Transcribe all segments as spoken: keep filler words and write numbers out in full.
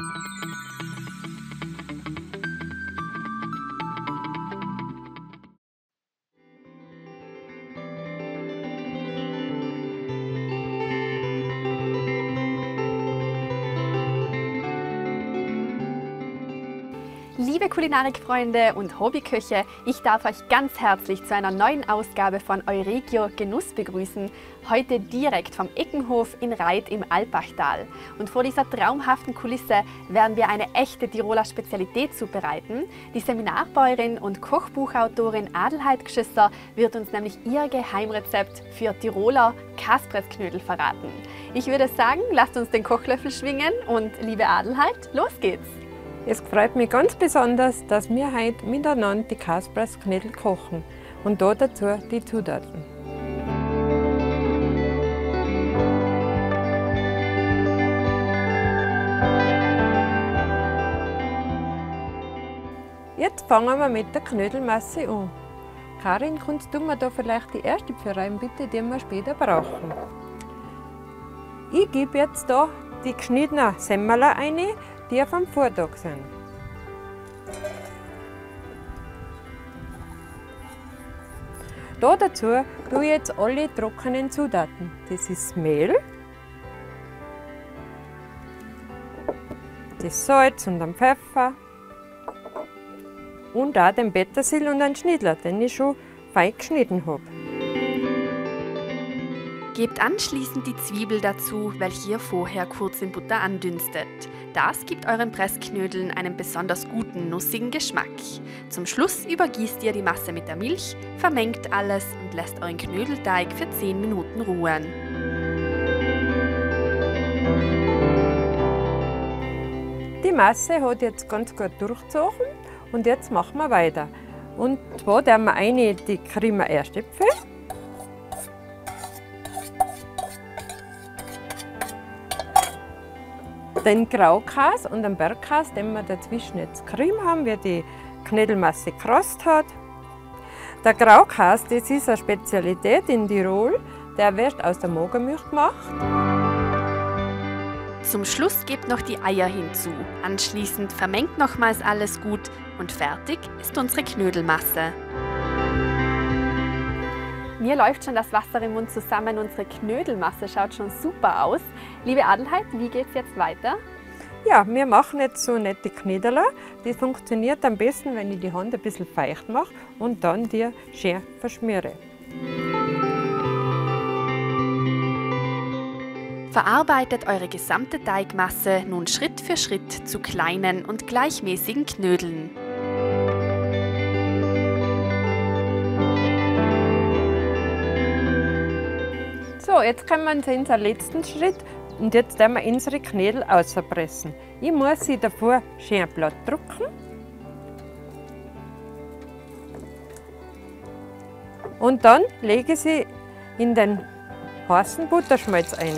Liebe Kulinarikfreunde und Hobbyköche, ich darf euch ganz herzlich zu einer neuen Ausgabe von Euregio Genuss begrüßen. Heute direkt vom Eckenhof in Raid im Alpachtal. Und vor dieser traumhaften Kulisse werden wir eine echte Tiroler Spezialität zubereiten. Die Seminarbäuerin und Kochbuchautorin Adelheid Gschisser wird uns nämlich ihr Geheimrezept für Tiroler Kaspressknödel verraten. Ich würde sagen, lasst uns den Kochlöffel schwingen und liebe Adelheid, los geht's! Es freut mich ganz besonders, dass wir heute miteinander die Kaspressknödel kochen und da dazu die Zutaten. Jetzt fangen wir mit der Knödelmasse an. Karin, kannst du mir da vielleicht die erste für rein, bitte, die wir später brauchen? Ich gebe jetzt da die geschnittenen Semmeln rein, die vom Vortag sind. Da dazu tue ich jetzt alle trockenen Zutaten. Das ist Mehl, das Salz und den Pfeffer und auch den Petersil und den Schnittler, den ich schon fein geschnitten habe. Gebt anschließend die Zwiebel dazu, welche ihr vorher kurz in Butter andünstet. Das gibt euren Pressknödeln einen besonders guten, nussigen Geschmack. Zum Schluss übergießt ihr die Masse mit der Milch, vermengt alles und lässt euren Knödelteig für zehn Minuten ruhen. Die Masse hat jetzt ganz gut durchgezogen und jetzt machen wir weiter. Und zwar tun wir rein die Crema Erstöpfe. Den Graukäse und den Bergkäse, den wir dazwischen jetzt Creme haben, wie die Knödelmasse gekrost hat. Der Graukäse, das ist eine Spezialität in Tirol, der wird aus der Magermilch gemacht. Zum Schluss gebt noch die Eier hinzu. Anschließend vermengt nochmals alles gut und fertig ist unsere Knödelmasse. Mir läuft schon das Wasser im Mund zusammen, unsere Knödelmasse schaut schon super aus. Liebe Adelheid, wie geht es jetzt weiter? Ja, wir machen jetzt so nette Knödel. Das funktioniert am besten, wenn ich die Hand ein bisschen feucht mache und dann die schön verschmiere. Verarbeitet eure gesamte Teigmasse nun Schritt für Schritt zu kleinen und gleichmäßigen Knödeln. So, jetzt kommen wir zu unserem letzten Schritt und jetzt werden wir unsere Knödel auspressen. Ich muss sie davor schön platt drücken. Und dann lege ich sie in den heißen Butterschmalz rein.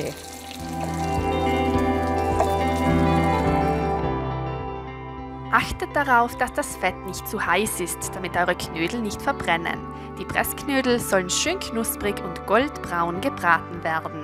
Achtet darauf, dass das Fett nicht zu heiß ist, damit eure Knödel nicht verbrennen. Die Pressknödel sollen schön knusprig und goldbraun gebraten werden.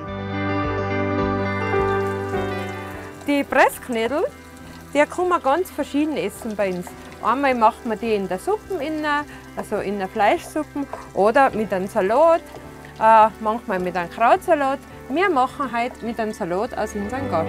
Die Pressknödel, die kann man ganz verschieden essen bei uns. Einmal macht man die in der Suppe, also in der Fleischsuppe oder mit einem Salat, äh, manchmal mit einem Krautsalat. Wir machen heute mit einem Salat aus unserem Gast.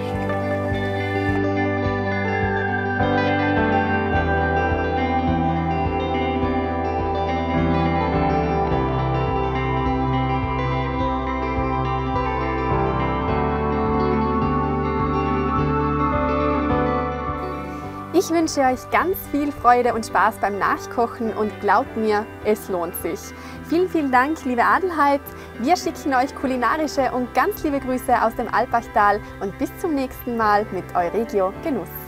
Ich wünsche euch ganz viel Freude und Spaß beim Nachkochen und glaubt mir, es lohnt sich. Vielen, vielen Dank, liebe Adelheid. Wir schicken euch kulinarische und ganz liebe Grüße aus dem Alpachtal und bis zum nächsten Mal mit Euregio Genuss.